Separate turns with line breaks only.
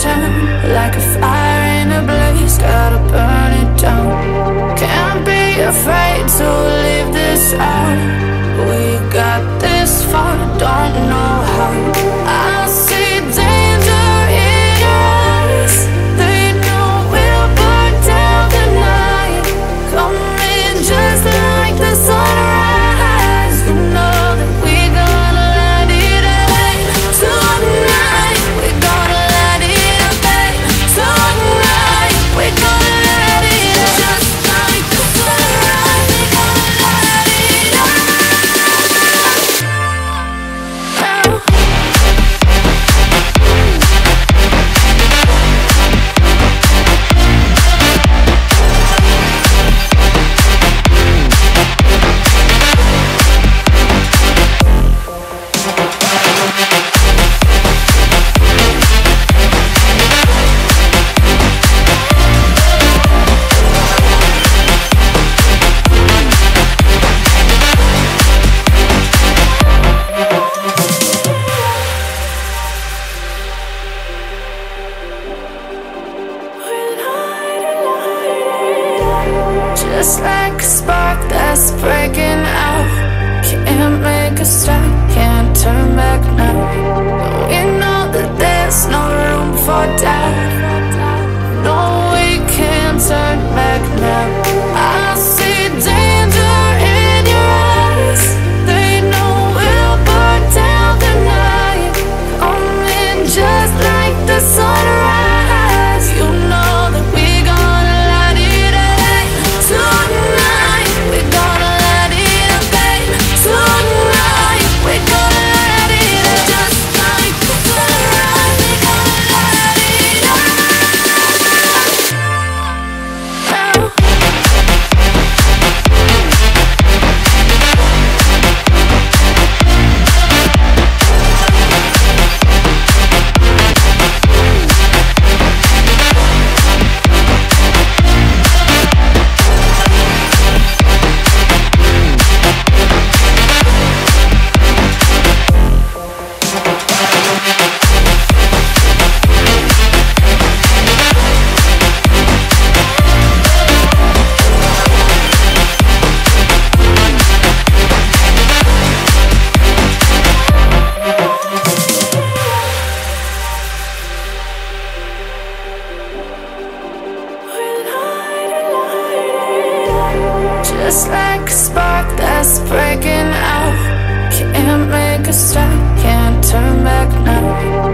town, like a fire in a blaze, gotta burn it down. Can't be afraid to leave this out. We got this far, don't know how. I see danger in your eyes. They know we'll burn down the night. Coming just like the sunrise. You know that we gonna light it up tonight. We gonna light it up tonight. We gonna light it up just like the sunrise. We gonna light it up. Just like a spark that's breaking out. Can't make a stop, can't turn back now. We know that there's no room for doubt. No, we can't turn back now. I see danger in your eyes. They know we'll burn down the night. Coming just like the sunrise. You know that we gonna light it up tonight. We gonna light it up tonight. We gonna light it up just like the sunrise. We gonna light it up. Just like a spark that's breaking out. Can't make a stop, can't turn back now.